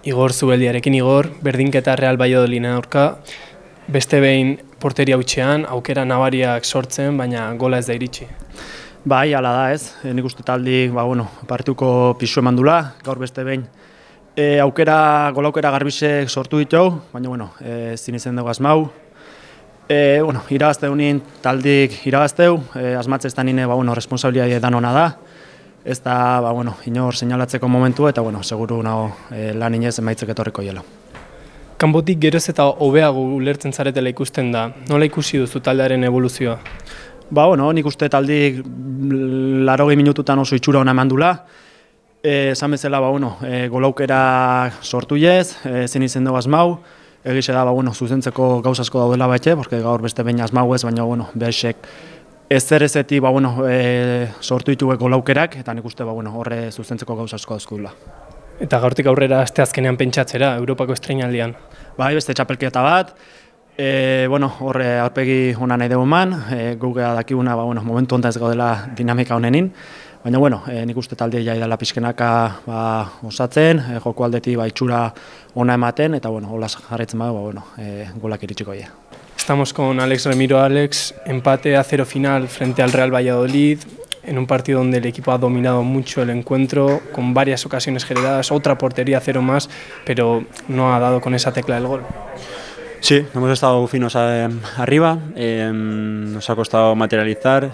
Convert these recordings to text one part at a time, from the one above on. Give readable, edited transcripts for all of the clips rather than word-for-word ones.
Igor Zubeldiarekin. Igor, berdinketa Real Valladolid aurka, beste behin porteria hutsean, aukera nabariak sortzen, baina gola ez da iritsi. Bai, hala da ez, nik uste taldi partituko pisu eman dula, gaur beste behin. Gola aukera garbisek sortu ditu, baina ezin izan dugu asmau. Irabazteu nien taldik irabazteu, asmatze ez da nire responsabilidade dan ona da. Ez da, inor seinalatzeko momentu eta, seguru nago lan inez emaitzek etorriko hielo. Kanpotik geroz eta hobeago ulertzen zaretela ikusten da. Nola ikusi duzu taldearen evoluzioa? Nik uste taldik 80 minututan oso itxura hona eman dula. Esan bezala, golaukera sortu ez, zen izen dugu asmau. Egize da, zuzentzeko gauz asko daudela baite, porque gaur beste behin asmau ez, baina, behesek ez zerrezeti sortu ditugu golaukerak, eta nik uste horre zuzentzeko gauz asko dauzkudula. Eta gaurtik aurrera asteazkenean pentsatzera, Europako estreinaldian? Bai, beste txapelketa bat. Horre aurpegi hona nahi dugu eman, gugea dakiguna momentu honetan ez gaudela dinamika honenin, baina nik uste talde jai dela pixkenaka osatzen, joko aldetik itxura ona ematen, eta hola jarretzen golak iritsiko dira. Estamos con Alex Remiro. Alex, empate a 0 final frente al Real Valladolid, en un partido donde el equipo ha dominado mucho el encuentro, con varias ocasiones generadas, otra portería 0 más, pero no ha dado con esa tecla del gol. Sí, hemos estado finos arriba, nos ha costado materializar,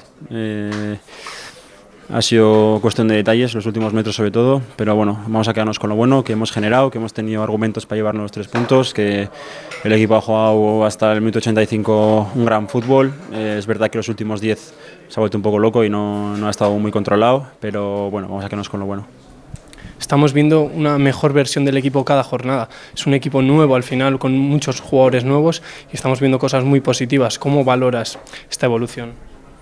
ha sido cuestión de detalles, los últimos metros sobre todo, pero vamos a quedarnos con lo bueno, que hemos generado, que hemos tenido argumentos para llevarnos los 3 puntos, que el equipo ha jugado hasta el minuto 85 un gran fútbol. Es verdad que los últimos 10 se ha vuelto un poco loco y no ha estado muy controlado, pero vamos a quedarnos con lo bueno. Estamos viendo una mejor versión del equipo cada jornada. Es un equipo nuevo al final, con muchos jugadores nuevos, y estamos viendo cosas muy positivas. ¿Cómo valoras esta evolución?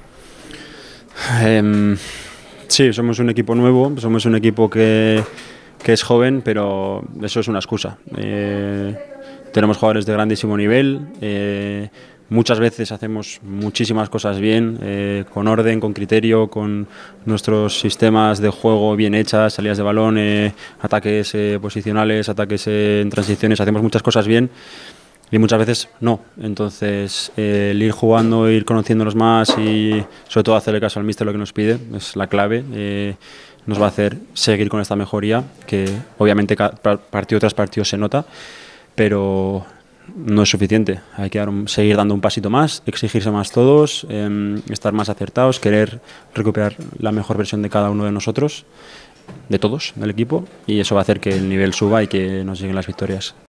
Sí, somos un equipo nuevo, somos un equipo que es joven, pero eso es una excusa. Tenemos jugadores de grandísimo nivel, muchas veces hacemos muchísimas cosas bien, con orden, con criterio, con nuestros sistemas de juego bien hechas, salidas de balón, ataques posicionales, ataques en transiciones, hacemos muchas cosas bien y muchas veces no. Entonces el ir jugando, ir conociéndonos más y sobre todo hacerle caso al míster lo que nos pide es la clave. Nos va a hacer seguir con esta mejoría que obviamente partido tras partido se nota, pero no es suficiente. Hay que seguir dando un pasito más, exigirse más todos, estar más acertados, querer recuperar la mejor versión de cada uno de nosotros, de todos, del equipo, y eso va a hacer que el nivel suba y que nos lleguen las victorias.